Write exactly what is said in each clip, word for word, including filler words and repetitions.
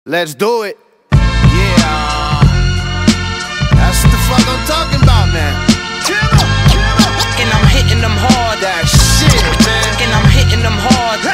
Let's do it. Yeah. That's the fuck I'm talking about, man. And I'm hitting them hard. That shit, man. And I'm hitting them hard.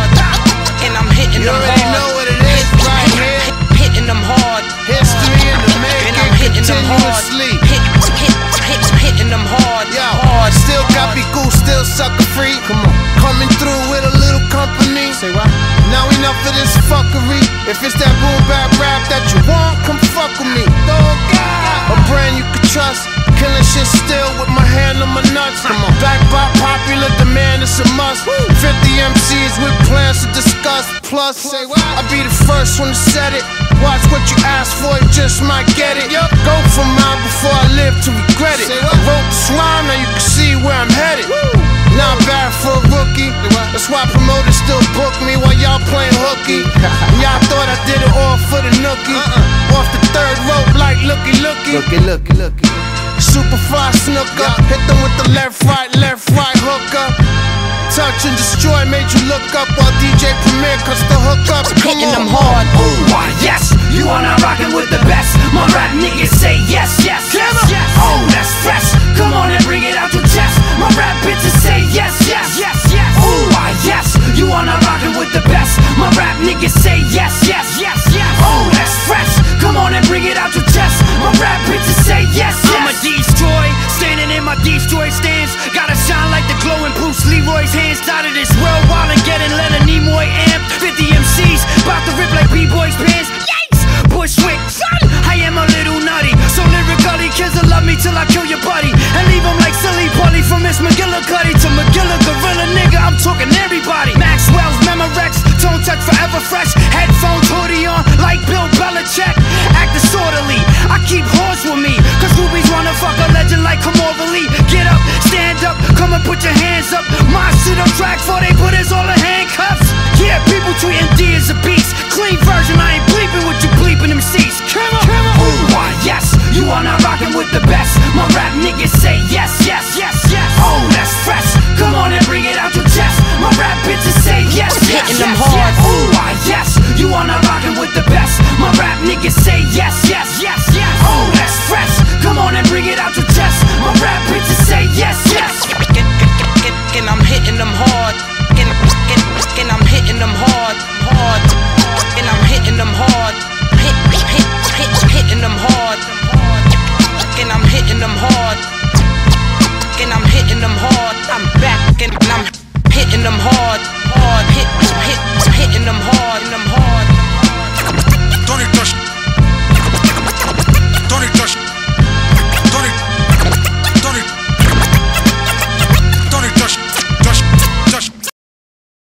And I'm hitting You them already hard. know what it is right here. Hitting them hard. History in the And I'm making, hitting them hard. continuously. Hit, hit, hit, hitting them hard. Yo, hard. still copy cool, still sucker free. Come on, coming through with a little company. Say what? Now enough of this fuckery. If it's that boom bap rap that you want, come fuck with me. Oh God, a brand you can trust. Killing shit still with my hand on my nuts. Come on, back by popular demand, it's a must. fifty M Cs with plans to discuss. Plus, say what? I be the first one to set it. Watch what you ask for, you just might get it. Yup, go for mine before I live to regret it. I wrote this rhyme, now you can see where I'm headed. Not bad for a rookie. That's why promoters still book me while y'all playing hooky. Y'all thought I did it all for the nookie. Off the third rope like looky looky. Looky looky looky. Super fly snooker. Hit them with the left right, left right hooker. Touch and destroy made you look up while D J Premier cuts the hook up. Come Hitting on. them hard. Ooh, why yes, you are not rocking with the best. My rap niggas say yes, yes, yes, yes. Oh, that's fresh. Come on and bring it out your chest. My rap bitches say yes, yes, yes, yes. Ooh, why yes, you are not rocking with the best. My rap niggas say yes, yes, yes, yes. Oh, that's fresh. Come on and bring it out your chest. My rap bitches say yes, yes. I'm a D-Stroy, standing in my D-Stroy stance. Gotta shine like the glowing Bruce Leroy's hands. Out of this world while and getting Leonard Nimoy amp. fifty M Cs, bout to rip like B-Boy's pants. Yikes! Bushwick, son, I am a little nutty. So lyrically, kids will love me till I kill your buddy. And leave them like silly putty. From Miss McGillicuddy to McGilla Gorilla, nigga, I'm talking everybody. Maxwell's Memorex, tone touch forever fresh. Headphones, hoodie on, like Bill Belichick. Act disorderly, I keep whores with me. Cause rubies wanna fuck a legend like Memorabilia. Get up, stand up, come and put your hands up. My shit on track for they put us all in handcuffs. Yeah, people treating D as a beast. Clean version, I ain't bleeping with you bleeping them C's. Come on, come on. Ooh, why yes, you are not rocking with the best. My rap niggas say yes, yes, yes, yes. Oh, that's fresh. Come on and bring it out your chest. My rap bitches say yes, yes, Hitting yes, them hard. yes. Ooh, why yes, you are not rocking with the best. My rap niggas say yes, yes, yes, yes. Oh, that's fresh. Come on and bring it out your chest. My rap bitches say yes.